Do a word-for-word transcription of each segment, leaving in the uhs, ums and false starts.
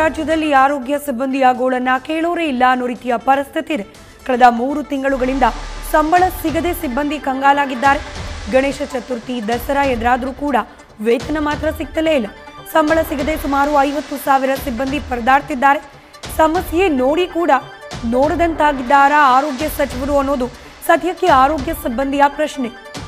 ರಾಜ್ಯದಲ್ಲಿ ಆರೋಗ್ಯ ಸಿಬ್ಬಂದಿಯ ಗೋಳನ್ನ ಕೇಳೋರೇ ಇಲ್ಲ ಅನ್ನೋ ರೀತಿಯ ಪರಿಸ್ಥಿತಿ ಇದೆ. ಕಳೆದ ಮೂರು ತಿಂಗಳುಗಳಿಂದ ಸಂಬಳ ಸಿಗದೆ ಸಿಬ್ಬಂದಿ ಕಂಗಾಲಾಗಿದ್ದಾರೆ. ಗಣೇಶ ಚತುರ್ಥಿ, ದಸರಾ ಎದುರಾದರೂ ಕೂಡ ವೇತನ ಮಾತ್ರ ಸಿಗ್ತಲೇ ಇಲ್ಲ. ಸಂಬಳ ಸಿಗದೆ ಸುಮಾರು ಐವತ್ತು ಸಾವಿರ ಸಿಬ್ಬಂದಿ ಪರದಾಡ್ತಿದ್ದಾರೆ. ಸಮಸ್ಯೆ ನೋಡಿ ಕೂಡ ನೋಡದಂತಾಗಿದ್ದಾರಾ ಆರೋಗ್ಯ ಸಚಿವರು ಅನ್ನೋದು ಸದ್ಯಕ್ಕೆ ಆರೋಗ್ಯ ಸಿಬ್ಬಂದಿಯ ಪ್ರಶ್ನೆ.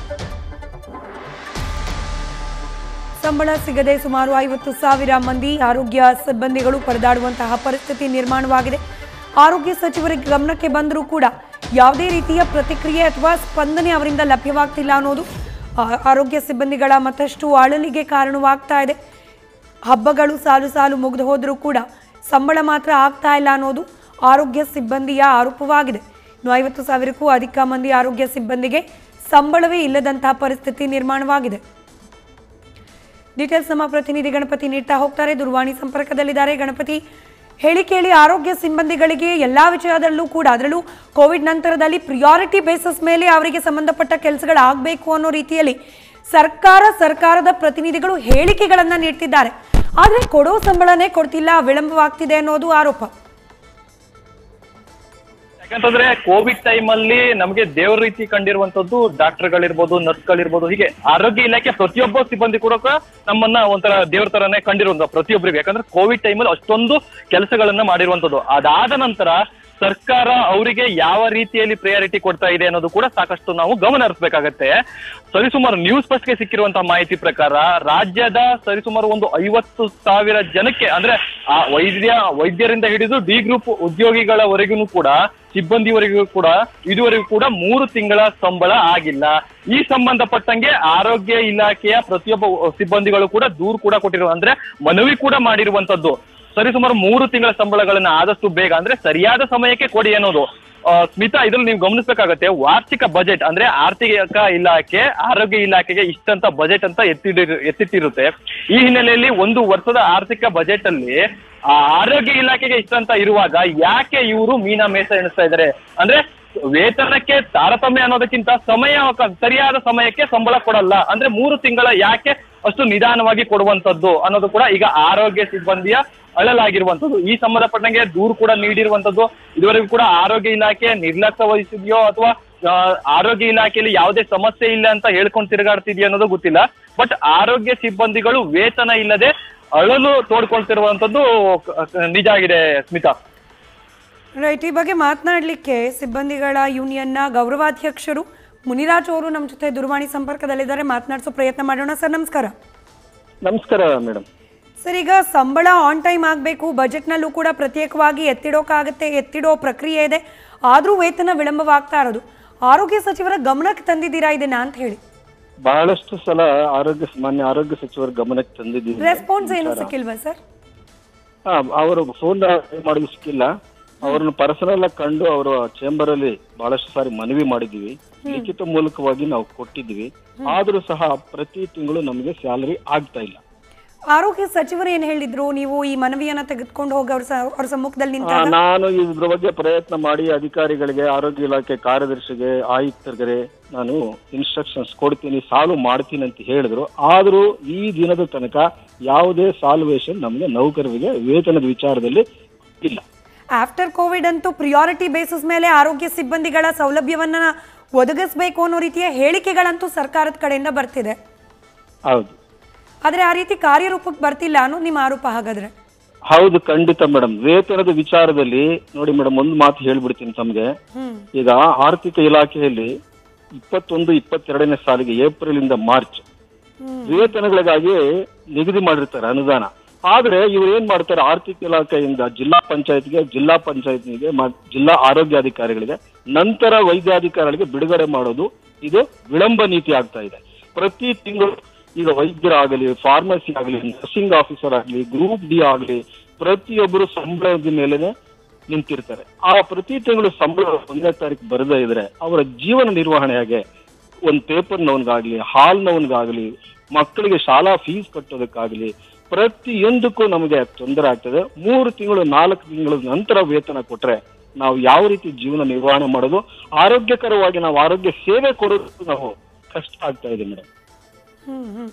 ಸಂಬಳ ಸಿಗದೆ ಸುಮಾರು ಐವತ್ತು ಸಾವಿರ ಮಂದಿ ಆರೋಗ್ಯ ಸಿಬ್ಬಂದಿಗಳು ಪರದಾಡುವಂತಹ ಪರಿಸ್ಥಿತಿ ನಿರ್ಮಾಣವಾಗಿದೆ. ಆರೋಗ್ಯ ಸಚಿವರ ಗಮನಕ್ಕೆ ಬಂದರೂ ಕೂಡ ಯಾವುದೇ ರೀತಿಯ ಪ್ರತಿಕ್ರಿಯೆ ಅಥವಾ ಸ್ಪಂದನೆ ಅವರಿಂದ ಲಭ್ಯವಾಗ್ತಿಲ್ಲ ಅನ್ನೋದು ಆರೋಗ್ಯ ಸಿಬ್ಬಂದಿಗಳ ಮತ್ತಷ್ಟು ಅಳಲಿಗೆ ಕಾರಣವಾಗ್ತಾ ಇದೆ. ಹಬ್ಬಗಳು ಸಾಲು ಸಾಲು ಮುಗಿದು ಹೋದರೂ ಕೂಡ ಸಂಬಳ ಮಾತ್ರ ಆಗ್ತಾ ಇಲ್ಲ ಅನ್ನೋದು ಆರೋಗ್ಯ ಸಿಬ್ಬಂದಿಯ ಆರೋಪವಾಗಿದೆ. ಇನ್ನು ಐವತ್ತು ಸಾವಿರಕ್ಕೂ ಅಧಿಕ ಮಂದಿ ಆರೋಗ್ಯ ಸಿಬ್ಬಂದಿಗೆ ಸಂಬಳವೇ ಇಲ್ಲದಂತಹ ಪರಿಸ್ಥಿತಿ ನಿರ್ಮಾಣವಾಗಿದೆ. ಡೀಟೇಲ್ಸ್ ನಮ್ಮ ಪ್ರತಿನಿಧಿ ಗಣಪತಿ ನೀಡ್ತಾ ಹೋಗ್ತಾರೆ, ದೂರವಾಣಿ ಸಂಪರ್ಕದಲ್ಲಿದ್ದಾರೆ. ಗಣಪತಿ, ಹೇಳಿ ಕೇಳಿ ಆರೋಗ್ಯ ಸಿಬ್ಬಂದಿಗಳಿಗೆ ಎಲ್ಲಾ ವಿಷಯದಲ್ಲೂ ಕೂಡ ಅದರಲ್ಲೂ ಕೋವಿಡ್ ನಂತರದಲ್ಲಿ ಪ್ರಿಯಾರಿಟಿ ಬೇಸಿಸ್ ಮೇಲೆ ಅವರಿಗೆ ಸಂಬಂಧಪಟ್ಟ ಕೆಲಸಗಳಾಗಬೇಕು ಅನ್ನೋ ರೀತಿಯಲ್ಲಿ ಸರ್ಕಾರ ಸರ್ಕಾರದ ಪ್ರತಿನಿಧಿಗಳು ಹೇಳಿಕೆಗಳನ್ನ ನೀಡ್ತಿದ್ದಾರೆ. ಆದರೆ ಕೊಡೋ ಸಂಬಳನೇ ಕೊಡ್ತಿಲ್ಲ, ವಿಳಂಬವಾಗ್ತಿದೆ ಅನ್ನೋದು ಆರೋಪ. ಯಾಕಂತಂದ್ರೆ ಕೋವಿಡ್ ಟೈಮ್ ಅಲ್ಲಿ ನಮಗೆ ದೇವ್ರ ರೀತಿ ಕಂಡಿರುವಂತದ್ದು ಡಾಕ್ಟರ್ಗಳಿರ್ಬೋದು, ನರ್ಸ್ಗಳಿರ್ಬೋದು, ಹೀಗೆ ಆರೋಗ್ಯ ಇಲಾಖೆ ಪ್ರತಿಯೊಬ್ಬ ಸಿಬ್ಬಂದಿ ಕೂಡ ನಮ್ಮನ್ನ ಒಂಥರ ದೇವ್ರ ತರನೇ ಕಂಡಿರುವಂತ ಪ್ರತಿಯೊಬ್ಬರಿಗೆ. ಯಾಕಂದ್ರೆ ಕೋವಿಡ್ ಟೈಮಲ್ಲಿ ಅಷ್ಟೊಂದು ಕೆಲಸಗಳನ್ನ ಮಾಡಿರುವಂತದ್ದು. ಅದಾದ ನಂತರ ಸರ್ಕಾರ ಅವರಿಗೆ ಯಾವ ರೀತಿಯಲ್ಲಿ ಪ್ರಯಾರಿಟಿ ಕೊಡ್ತಾ ಇದೆ ಅನ್ನೋದು ಕೂಡ ಸಾಕಷ್ಟು ನಾವು ಗಮನ ಹರಿಸಬೇಕಾಗತ್ತೆ. ಸರಿಸುಮಾರು ನ್ಯೂಸ್ ಫಸ್ಟ್ಗೆ ಸಿಕ್ಕಿರುವಂತಹ ಮಾಹಿತಿ ಪ್ರಕಾರ ರಾಜ್ಯದ ಸರಿಸುಮಾರು ಒಂದು ಐವತ್ತು ಸಾವಿರ ಜನಕ್ಕೆ, ಅಂದ್ರೆ ಆ ವೈದ್ಯ ವೈದ್ಯರಿಂದ ಹಿಡಿದು ಡಿ ಗ್ರೂಪ್ ಉದ್ಯೋಗಿಗಳವರೆಗೂ ಕೂಡ, ಸಿಬ್ಬಂದಿವರೆಗೂ ಕೂಡ ಇದುವರೆಗೂ ಕೂಡ ಮೂರು ತಿಂಗಳ ಸಂಬಳ ಆಗಿಲ್ಲ. ಈ ಸಂಬಂಧಪಟ್ಟಂಗೆ ಆರೋಗ್ಯ ಇಲಾಖೆಯ ಪ್ರತಿಯೊಬ್ಬ ಸಿಬ್ಬಂದಿಗಳು ಕೂಡ ದೂರು ಕೂಡ ಕೊಟ್ಟಿರುವ, ಅಂದ್ರೆ ಮನವಿ ಕೂಡ ಮಾಡಿರುವಂತದ್ದು. ಸರಿಸುಮಾರು ಮೂರು ತಿಂಗಳ ಸಂಬಳಗಳನ್ನ ಆದಷ್ಟು ಬೇಗ, ಅಂದ್ರೆ ಸರಿಯಾದ ಸಮಯಕ್ಕೆ ಕೊಡಿ ಅನ್ನೋದು. ಸ್ಮಿತಾ, ಇದ್ರಲ್ಲಿ ನೀವು ಗಮನಿಸಬೇಕಾಗತ್ತೆ, ವಾರ್ಷಿಕ ಬಜೆಟ್ ಅಂದ್ರೆ ಆರ್ಥಿಕ ಇಲಾಖೆ ಆರೋಗ್ಯ ಇಲಾಖೆಗೆ ಇಷ್ಟಂತ ಬಜೆಟ್ ಅಂತ ಎತ್ತಿಡಿ ಎತ್ತಿಟ್ಟಿರುತ್ತೆ. ಈ ಹಿನ್ನೆಲೆಯಲ್ಲಿ ಒಂದು ವರ್ಷದ ಆರ್ಥಿಕ ಬಜೆಟ್ ಅಲ್ಲಿ ಆ ಆರೋಗ್ಯ ಇಲಾಖೆಗೆ ಇಷ್ಟಂತ ಇರುವಾಗ ಯಾಕೆ ಇವರು ಮೀನಾ ಮೇಸ ಎಣಿಸ್ತಾ ಇದ್ದಾರೆ? ಅಂದ್ರೆ ವೇತನಕ್ಕೆ ತಾರತಮ್ಯ ಅನ್ನೋದಕ್ಕಿಂತ ಸಮಯ, ಸರಿಯಾದ ಸಮಯಕ್ಕೆ ಸಂಬಳ ಕೊಡಲ್ಲ. ಅಂದ್ರೆ ಮೂರು ತಿಂಗಳ ಯಾಕೆ ಅಷ್ಟು ನಿಧಾನವಾಗಿ ಕೊಡುವಂತದ್ದು ಅನ್ನೋದು ಕೂಡ ಈಗ ಆರೋಗ್ಯ ಸಿಬ್ಬಂದಿಯ ಅಳಲಾಗಿರುವಂತದ್ದು. ಈ ಸಂಬಂಧಪಟ್ಟಂಗೆ ದೂರು ಕೂಡ ನೀಡಿರುವಂತದ್ದು. ಇದುವರೆಗೂ ಕೂಡ ಆರೋಗ್ಯ ಇಲಾಖೆ ನಿರ್ಲಕ್ಷ್ಯ ವಹಿಸಿದೆಯೋ ಅಥವಾ ಆರೋಗ್ಯ ಇಲಾಖೆಯಲ್ಲಿ ಯಾವುದೇ ಸಮಸ್ಯೆ ಇಲ್ಲ ಅಂತ ಹೇಳ್ಕೊಂಡು ತಿರುಗಾಡ್ತಿದ್ಯೋ ಅನ್ನೋದು ಗೊತ್ತಿಲ್ಲ. ಬಟ್ ಆರೋಗ್ಯ ಸಿಬ್ಬಂದಿಗಳು ವೇತನ ಇಲ್ಲದೆ ಅಳಲು ತೋಡ್ಕೊಳ್ತಿರುವಂತದ್ದು ನಿಜ ಆಗಿದೆ ಸ್ಮಿತಾ. ರೈಟ್, ಈ ಬಗ್ಗೆ ಮಾತನಾಡಲಿಕ್ಕೆ ಸಿಬ್ಬಂದಿಗಳ ಯೂನಿಯನ್ನ ಗೌರವಾಧ್ಯಕ್ಷರು ಮುನಿರಾಜ್ ಅವರು ನಮ್ಮ ಜೊತೆ ದೂರವಾಣಿ ಸಂಪರ್ಕದಲ್ಲಿದ್ದಾರೆ. ಮಾತನಾಡಿಸೋ ಪ್ರಯತ್ನ ಮಾಡೋಣ. ಸರ್ ನಮಸ್ಕಾರ. ನಮಸ್ಕಾರ ಮೇಡಮ್. ಸರ್, ಈಗ ಸಂಬಳ ಆನ್ ಟೈಮ್ ಆಗಬೇಕು, ಬಜೆಟ್ನಲ್ಲೂ ಕೂಡ ಪ್ರತ್ಯೇಕವಾಗಿ ಎತ್ತಿಡೋಕ್ಕಾಗತ್ತೆ, ಎತ್ತಿಡೋ ಪ್ರಕ್ರಿಯೆ ಇದೆ, ಆದರೂ ವೇತನ ವಿಳಂಬವಾಗ್ತಾ ಇರೋದು. ಆರೋಗ್ಯ ಸಚಿವರ ಗಮನಕ್ಕೆ ತಂದಿದ್ದೀರಾ ಇದನ್ನ ಅಂತ ಹೇಳಿ? ಬಹಳಷ್ಟು ಸಲ ಆರೋಗ್ಯ ಮಾನ್ಯ ಆರೋಗ್ಯ ಸಚಿವರ ಗಮನಕ್ಕೆ ತಂದಿದ್ದೀವಿ. ರೆಸ್ಪಾನ್ಸ್ ಏನು ಸಿಕ್ಕಿಲ್ವಾ ಸರ್? ಹಾ, ಅವರು ಫೋನ್ ಮಾಡೋದು ಸಿಕ್ಕಿಲ್ಲ. ಅವ್ರನ್ನ ಪರ್ಸನಲ್ ಆಗಿ ಕಂಡು ಅವರ ಚೇಂಬರ್ ಅಲ್ಲಿ ಬಹಳಷ್ಟು ಸಾರಿ ಮನವಿ ಮಾಡಿದೀವಿ, ಲಿಖಿತ ಮೂಲಕವಾಗಿ ನಾವು ಕೊಟ್ಟಿದ್ದೀವಿ. ಆದ್ರೂ ಸಹ ಪ್ರತಿ ತಿಂಗಳು ನಮಗೆ ಸ್ಯಾಲರಿ ಆಗ್ತಾ ಇಲ್ಲ. ಆರೋಗ್ಯ ಸಚಿವರು ಏನ್ ಹೇಳಿದ್ರು? ನೀವು ಈ ಮನವಿಯನ್ನ ತೆಗೆದುಕೊಂಡು ಹೋಗಿ ಅವ್ರ ಅವ್ರ ಸಮ್ಮುಖದಲ್ಲಿ ನಿಂತಾಗ ನಾನು ಇದ್ರ ಬಗ್ಗೆ ಪ್ರಯತ್ನ ಮಾಡಿ ಅಧಿಕಾರಿಗಳಿಗೆ, ಆರೋಗ್ಯ ಇಲಾಖೆ ಕಾರ್ಯದರ್ಶಿಗೆ, ಆಯುಕ್ತರಿಗೆ ನಾನು ಇನ್ಸ್ಟ್ರಕ್ಷನ್ಸ್ ಕೊಡ್ತೀನಿ, ಸಾಲ್ವ್ ಮಾಡ್ತೀನಿ ಅಂತ ಹೇಳಿದ್ರು. ಆದ್ರೂ ಈ ದಿನದ ತನಕ ಯಾವುದೇ ಸಾಲ್ವೇಷನ್ ನಮಗೆ ನೌಕರರಿಗೆ ವೇತನದ ವಿಚಾರದಲ್ಲಿ ಇಲ್ಲ. ಆಫ್ಟರ್ ಕೋವಿಡ್ ಅಂತೂ ಪ್ರಿಯಾರಿಟಿ ಬೇಸಿಸ್ ಮೇಲೆ ಆರೋಗ್ಯ ಸಿಬ್ಬಂದಿಗಳ ಸೌಲಭ್ಯವನ್ನ ಒದಗಿಸಬೇಕು ಅನ್ನೋ ರೀತಿಯ ಹೇಳಿಕೆಗಳಂತೂ ಸರ್ಕಾರದ ಕಡೆಯಿಂದ ಬರ್ತಿದೆ. ಹೌದು, ಆದ್ರೆ ಆ ರೀತಿ ಕಾರ್ಯರೂಪಕ್ಕೆ ಬರ್ತಿಲ್ಲ ಅನ್ನೋ ನಿಮ್ಮ ಆರೋಪ ಹಾಗಾದ್ರೆ? ಹೌದು, ಖಂಡಿತ ಮೇಡಮ್. ವೇತನದ ವಿಚಾರದಲ್ಲಿ ನೋಡಿ ಮೇಡಮ್, ಒಂದು ಮಾತು ಹೇಳ್ಬಿಡ್ತೀನಿ ತಮ್ಗೆ. ಈಗ ಆರ್ಥಿಕ ಇಲಾಖೆಯಲ್ಲಿ ಇಪ್ಪತ್ತೊಂದು ಇಪ್ಪತ್ತೆರಡನೇ ಸಾಲಿಗೆ ಏಪ್ರಿಲ್ ಇಂದ ಮಾರ್ಚ್ ವೇತನಗಳಿಗಾಗಿ ನಿಗದಿ ಮಾಡಿರ್ತಾರೆ ಅನುದಾನ. ಆದ್ರೆ ಇವ್ರು ಏನ್ ಮಾಡ್ತಾರೆ, ಆರ್ಥಿಕ ಇಲಾಖೆಯಿಂದ ಜಿಲ್ಲಾ ಪಂಚಾಯತ್ಗೆ, ಜಿಲ್ಲಾ ಪಂಚಾಯತ್ಗೆ, ಜಿಲ್ಲಾ ಆರೋಗ್ಯಾಧಿಕಾರಿಗಳಿಗೆ, ನಂತರ ವೈದ್ಯಾಧಿಕಾರಿಗಳಿಗೆ ಬಿಡುಗಡೆ ಮಾಡೋದು ಇದು ವಿಳಂಬ ನೀತಿ ಆಗ್ತಾ ಇದೆ. ಪ್ರತಿ ತಿಂಗಳು ಈಗ ವೈದ್ಯರಾಗಲಿ, ಫಾರ್ಮಸಿ ಆಗಲಿ, ನರ್ಸಿಂಗ್ ಆಫೀಸರ್ ಆಗಲಿ, ಗ್ರೂಪ್ ಡಿ ಆಗಲಿ, ಪ್ರತಿಯೊಬ್ಬರು ಸಂಬಳದ ಮೇಲೆನೆ ನಿಂತಿರ್ತಾರೆ. ಆ ಪ್ರತಿ ತಿಂಗಳು ಸಂಬಳ ಒಂದನೇ ತಾರೀಕು ಬರದೇ ಇದ್ರೆ ಅವರ ಜೀವನ ನಿರ್ವಹಣೆ ಹೇಗೆ? ಒಂದು ಪೇಪರ್ನವನ್ಗಾಗ್ಲಿ, ಹಾಲ್ನವನ್ಗಾಗ್ಲಿ, ಮಕ್ಕಳಿಗೆ ಶಾಲಾ ಫೀಸ್ ಕಟ್ಟೋದಕ್ಕಾಗ್ಲಿ, ಪ್ರತಿಯೊಂದಕ್ಕೂ ನಮಗೆ ತೊಂದರೆ ಆಗ್ತದೆ. ಮೂರು ತಿಂಗಳು ನಾಲ್ಕು ತಿಂಗಳ ನಂತರ ವೇತನ ಕೊಟ್ರೆ ನಾವು ಯಾವ ರೀತಿ ಜೀವನ ನಿರ್ವಹಣೆ ಮಾಡೋದು, ಆರೋಗ್ಯಕರವಾಗಿ ನಾವು ಆರೋಗ್ಯ ಸೇವೆ ಕೊಡೋದು ನಾವು ಕಷ್ಟ ಆಗ್ತಾ ಇದೆ ಮೇಡಮ್. ಹ್ಮ್ ಹ್ಮ್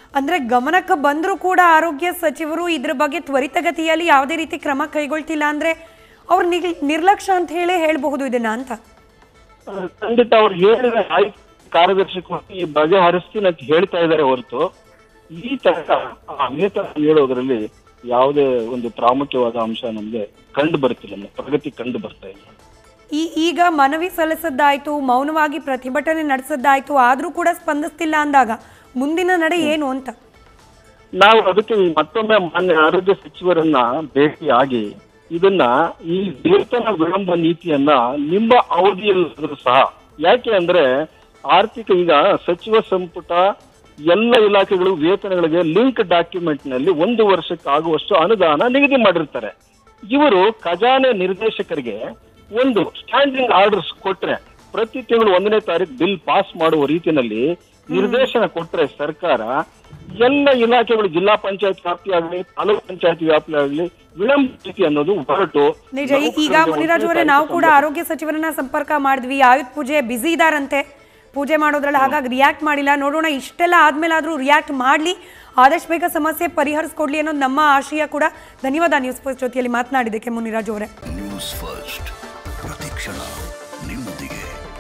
ಅಂದ್ರೆ ಗಮನಕ್ಕೆ ಬಂದರೂ ಕೂಡ ಆರೋಗ್ಯ ಸಚಿವರು ಇದ್ರ ಬಗ್ಗೆ ತ್ವರಿತಗತಿಯಲ್ಲಿ ಯಾವುದೇ ರೀತಿ ಕ್ರಮ ಕೈಗೊಳ್ತಿಲ್ಲ ಅಂದ್ರೆ ಅವ್ರ ನಿರ್ಲಕ್ಷ್ಯ ಅಂತ ಹೇಳಿ ಹೇಳ್ಬಹುದು ಇದನ್ನ ಅಂತ. ಖಂಡಿತ ಅವ್ರು ಹೇಳಿದ ಆಯ್ತು ಕಾರ್ಯದರ್ಶಿ ಈ ಬಗೆಹರಿಸ್ತೀನಿ ಅಂತ ಹೇಳ್ತಾ ಇದ್ದಾರೆ ಹೊರತು ಈ ತರ ವೇತನ ಹೇಳೋದ್ರಲ್ಲಿ ಯಾವುದೇ ಒಂದು ಪ್ರಾಮುಖ್ಯವಾದ ಅಂಶ ನಮ್ಗೆ ಕಂಡು ಬರ್ತಿಲ್ಲ, ಪ್ರಗತಿ ಕಂಡು ಬರ್ತಾ ಇಲ್ಲ. ಈ ಈಗ ಮನವಿ ಸಲ್ಲಿಸದ್ದಾಯ್ತು, ಮೌನವಾಗಿ ಪ್ರತಿಭಟನೆ ನಡೆಸದ್ದಾಯ್ತು, ಆದ್ರೂ ಕೂಡ ಸ್ಪಂದಿಸ್ತಿಲ್ಲ ಅಂದಾಗ ಮುಂದಿನ ನಡೆ ಏನು ಅಂತ ನಾವು ಅದಕ್ಕೆ ಮತ್ತೊಮ್ಮೆ ಮಾನ್ಯ ಆರೋಗ್ಯ ಸಚಿವರನ್ನ ಭೇಟಿಯಾಗಿ ಇದನ್ನ ಈ ವೇತನ ವಿಳಂಬ ನೀತಿಯನ್ನ ನಿಮ್ಮ ಅವಧಿಯಲ್ಲಾದ್ರೂ ಸಹ, ಯಾಕೆ ಅಂದ್ರೆ ಆರ್ಥಿಕ ಈಗ ಸಚಿವ ಸಂಪುಟ ಎಲ್ಲ ಇಲಾಖೆಗಳು ವೇತನಗಳಿಗೆ ಲಿಂಕ್ ಡಾಕ್ಯುಮೆಂಟ್ ನಲ್ಲಿ ಒಂದು ವರ್ಷಕ್ಕೆ ಆಗುವಷ್ಟು ಅನುದಾನ ನಿಗದಿ ಮಾಡಿರ್ತಾರೆ. ಇವರು ಖಜಾನೆ ನಿರ್ದೇಶಕರಿಗೆ ಒಂದು ಸ್ಟ್ಯಾಂಡಿಂಗ್ ಆರ್ಡರ್ಸ್ ಕೊಟ್ರೆ ಪ್ರತಿ ತಿಂಗಳು ಒಂದನೇ ತಾರೀಕು ಬಿಲ್ ಪಾಸ್ ಮಾಡುವ ರೀತಿಯಲ್ಲಿ ನಿರ್ದೇಶನ ಕೊಟ್ರೆ ಸರ್ಕಾರ ಎಲ್ಲ ಇಲಾಖೆಗಳು ಜಿಲ್ಲಾ ಪಂಚಾಯತ್ ವ್ಯಾಪ್ತಿ ಆಗಲಿ ತಾಲೂಕು ಪಂಚಾಯತ್ ವ್ಯಾಪ್ತಿ ಆಗಲಿ ವಿಳಂಬ ನೀತಿ ಅನ್ನೋದು ಹೊರಟು ನಿಜ. ಈಗ ಮುನಿರಾಜ್ ಅವರೇ, ನಾವು ಕೂಡ ಆರೋಗ್ಯ ಸಚಿವರನ್ನ ಸಂಪರ್ಕ ಮಾಡಿದ್ವಿ, ಆಯುಧ ಪೂಜೆ ಬಿಸಿ ಇದಾರಂತೆ ಪೂಜೆ ಮಾಡೋದ್ರಲ್ಲಿ, ಹಾಗಾಗಿ ರಿಯಾಕ್ಟ್ ಮಾಡಿಲ್ಲ. ನೋಡೋಣ ಇಷ್ಟೆಲ್ಲ ಆದ್ಮೇಲೆ ಆದ್ರೂ ರಿಯಾಕ್ಟ್ ಮಾಡ್ಲಿ, ಆದಷ್ಟು ಬೇಗ ಸಮಸ್ಯೆ ಪರಿಹರಿಸ್ಕೊಡ್ಲಿ ಅನ್ನೋದು ನಮ್ಮ ಆಶಯ ಕೂಡ. ಧನ್ಯವಾದ ನ್ಯೂಸ್ ಫಸ್ಟ್ ಜೊತೆಯಲ್ಲಿ ಮಾತನಾಡಿದ್ದಕ್ಕೆ ಮುನಿರಾಜ್ ಅವರೇ. ನ್ಯೂಸ್ ಫಸ್ಟ್ ಪ್ರತಿಕ್ಷಣ ನಿಮ್ಮೊಂದಿಗೆ.